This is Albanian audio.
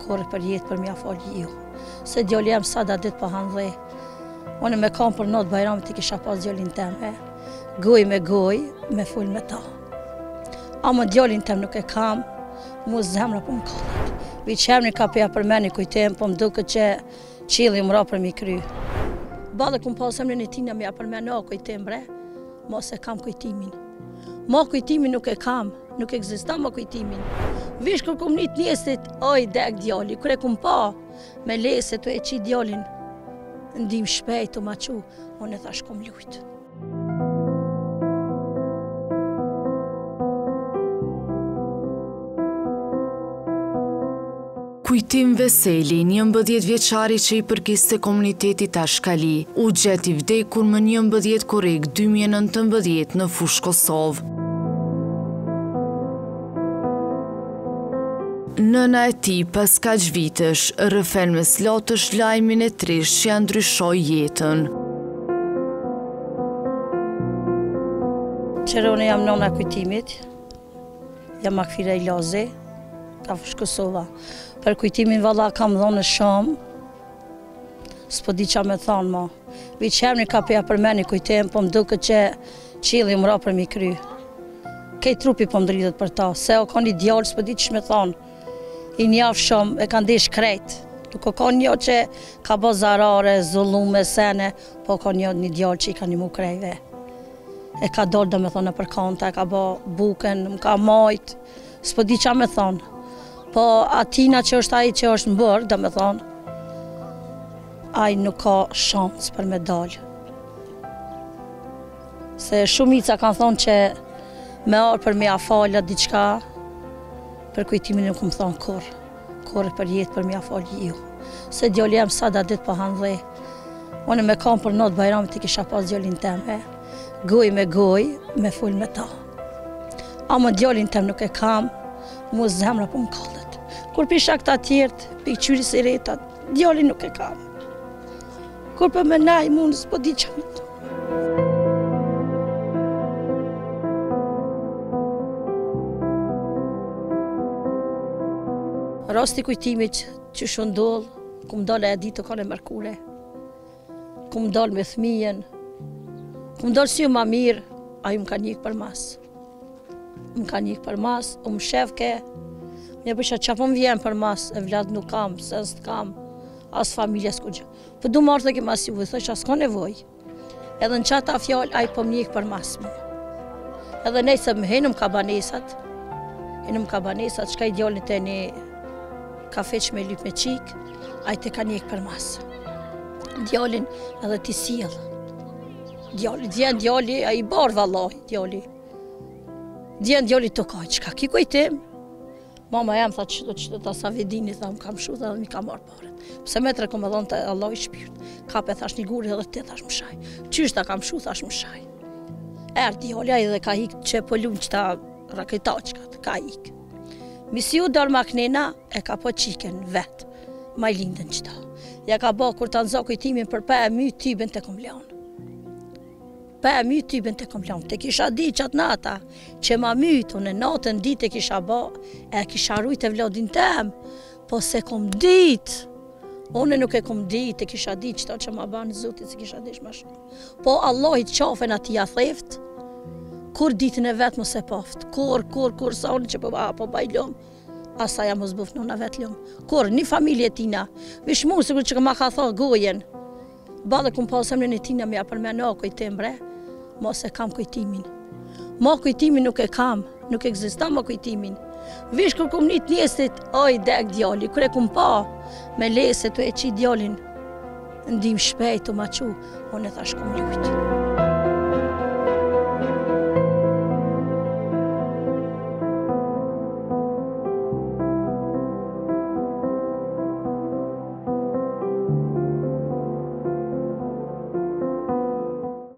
korë për jetë për mja falë ju. Se djali jem sada ditë për hanë dhe. Unë me kam për natë bajramit i kisha pas djalin teme. Goj, me full me ta. Ama djalin tem nuk e kam, mu zemra po më kallet. Viqemni ka peja për meni kujtem, po më duke që qili më ra për mi kry. Bale kum pas emrin e tina mja për meni a kujtem bre, ma se kam kujtimin. Ma kujtimin nuk e kam, nuk egzistan ma kujtimin. Vish kër kum njët njesit, oj dek djali, kër e kum pa, me lese të e qi djalin, ndim shpejt të ma qu, unë e thash kom lujt. Kujtim Veseli, 11 vjeçari që i përkiste komunitetit Ashkali, u gjet i vdekur më 11 korrik 2019 në fushë Kosovë. Nëna e tij pas kaq vitesh rrëfen me slatësh lajmin e trisht që ja ndryshoi jetën. Qërone jam nona kujtimit, jam Akfira Ilazi, ka fushë Kosova. Për kujtimin valla kam dhonë shumë, s'po di qa me thonë ma. Viqemni ka peja për meni kujtim, po më duke që qili më ra për mi kry. Kej trupi po më dridhet për ta, se o ka një djallë, s'po di që me thonë. I njafë shumë, e ka ndesh krejt. Nuk o ka një që ka bo zarare, zullume, sene, po ka një djallë që i ka një mu krejve. E ka dollë do me thonë për kanta, e ka bo buken, më ka majt, s'po di qa me thonë. Po atina që është aji që është më bërë, do me thonë, aji nuk ka shansë për me dalë. Se shumica kanë thonë që me arë për me a falja diqka, për kujtimin nuk më thonë korë për jetë për me a falja ju. Se djali jem sada ditë për hanë dhe, unë me kam për natë bajramit i kisha pas djalin teme, goj, me full me ta. Ama djalin tem nuk e kam, mu zemra po më kallet. Kur pisha këta tjertë, për qyri si retat, djali nuk e kam. Kur për me naj mund, s'po di që me to. Rasti kujtimit që shëndoll, ku më dole e ditë të kone mërkule, ku më dole me thmijen, ku më dole si ju ma mirë, a ju më ka njëkë për mas. Më ka njëkë për mas, u më shevke, një përshë që po më vjen për mas, e vlad nuk kam, sens të kam, as familje s'ku gjë. Për du marrë të ke mas i vujë, thë që as ka nevoj. Edhe në qata fjallë, a i po më njëkë për mas mu. Edhe nej se më henëm ka banesat, shka i djallit e një kafe që me lyp me qik, a i te ka njëkë për mas. Djallin edhe ti siel. Djali, a i barë vallaj, djali. Djali të kaj, qka ki kujtim? Mama jam tha që të sa vedini, tha më kam shu dhe mi ka marrë paret. Pse metre kom e dhonë të Allah i shpirt. Kape thash një guri edhe ti thash më shaj. Qysh ta kam shu thash më shaj. Djali edhe ka hik që pëllun që ta raketaqkat, ka hik. Misiu dal maknena e ka po qiken vetë, ma i lindën qëta. Ja ka ba kur të nëzë kujtimin për pa e my tybin të kom leonë. Pa e mytë tybin të kom leonë. Te kisha di qatë nata, që ma mytë, unë e natën ditë e kisha ba, e kisha rujtë e vlodin tem, po se kom ditë. Unë nuk e kom ditë, e kisha di qëta që ma banë zotit, se kisha dish ma shumë. Po Allah i të qafen ati ja theft, kur ditën e vetë më se paftë, kur sa unë që po bajlom, asa jam më zbuf në vetë lom. Kur, një familje tina, vish mu, sigur që ma ka tha gojen, bale kum pas emrin e tina mja për me në kujtim bre, ma se kam kujtimin. Ma kujtimin nuk e kam, nuk egzistan ma kujtimin. Vish kër kum njët njesit, oj dek djali, kër e kum pa, me lese të e qi djalin, ndim shpejt të ma qu, unë e thash kum lujt.